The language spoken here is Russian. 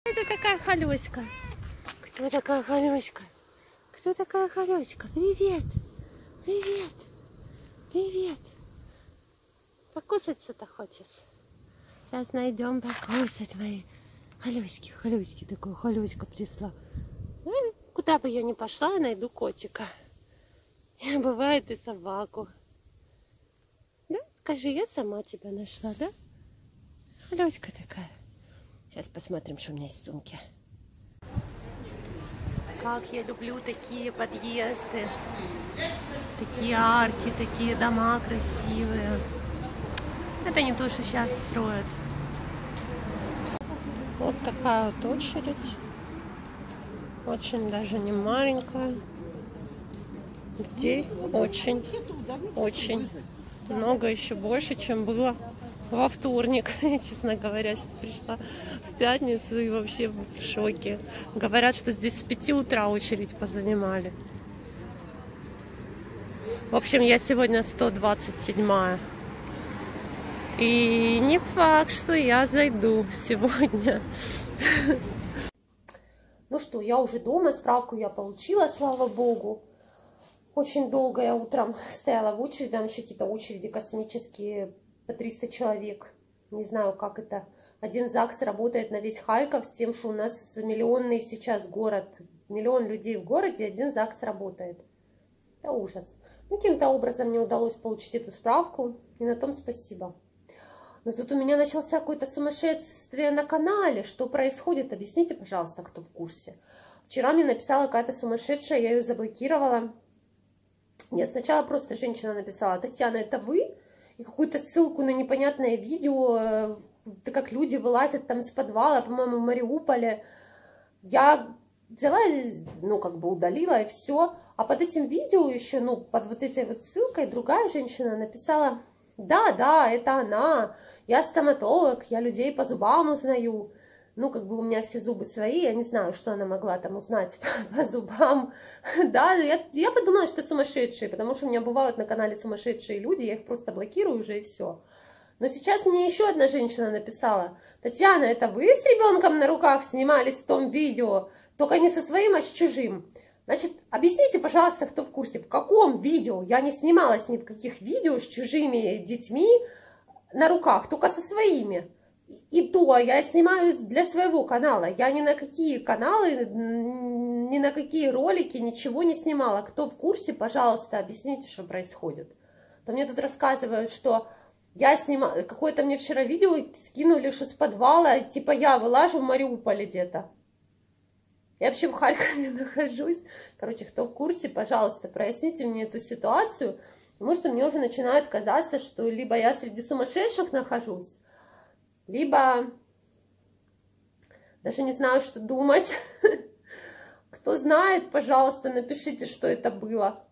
Это такая Халёська. Кто такая Халёська? Кто такая Халёська? Привет! Привет! Привет! Покусаться-то хочешь? Сейчас найдем покусать мои Халёськи. Халёськи такой, Халёська пришла. Куда бы я ни пошла, я найду котика. Бывает и собаку. Да? Скажи, я сама тебя нашла, да? Халёська такая. Сейчас посмотрим, что у меня есть в сумке. Как я люблю такие подъезды. Такие арки, такие дома красивые. Это не то, что сейчас строят. Вот такая вот очередь. Очень даже не маленькая. Людей очень много, еще больше, чем было во вторник. Я, честно говоря, сейчас пришла в пятницу и вообще в шоке. Говорят, что здесь с 5 утра очередь позанимали. В общем, я сегодня 127-я. И не факт, что я зайду сегодня. Ну что, я уже дома, справку я получила, слава богу. Очень долго я утром стояла в очереди, там еще какие-то очереди космические, по 300 человек. Не знаю, как это. Один ЗАГС работает на весь Харьков с тем, что у нас миллионный сейчас город. Миллион людей в городе, один ЗАГС работает. Это ужас. Ну, каким-то образом мне удалось получить эту справку, и на том спасибо. Но тут у меня начался какое-то сумасшествие на канале. Что происходит? Объясните, пожалуйста, кто в курсе. Вчера мне написала какая-то сумасшедшая, я ее заблокировала. Нет, сначала просто женщина написала: Татьяна, это вы? И какую-то ссылку на непонятное видео, как люди вылазят там с подвала, по-моему, в Мариуполе. Я взяла, ну, как бы удалила и все. А под этим видео еще, ну, под вот этой вот ссылкой другая женщина написала: да, это она, я стоматолог, я людей по зубам узнаю. Ну, как бы у меня все зубы свои, я не знаю, что она могла там узнать по зубам. Да, я подумала, что сумасшедшие, потому что у меня бывают на канале сумасшедшие люди, я их просто блокирую уже и все. Но сейчас мне еще одна женщина написала: Татьяна, это вы с ребенком на руках снимались в том видео, только не со своим, а с чужим? Значит, объясните, пожалуйста, кто в курсе, в каком видео? Я не снималась ни в каких видео с чужими детьми на руках, только со своими. И то я снимаю для своего канала. Я ни на какие каналы, ни на какие ролики ничего не снимала. Кто в курсе, пожалуйста, объясните, что происходит. То мне тут рассказывают, что я снимала... Какое-то мне вчера видео скинули, что с подвала, типа я вылажу в Мариуполе где-то. Я вообще в Харькове нахожусь. Короче, кто в курсе, пожалуйста, проясните мне эту ситуацию. Потому что мне уже начинает казаться, что либо я среди сумасшедших нахожусь, либо даже не знаю, что думать. Кто знает, пожалуйста, напишите, что это было.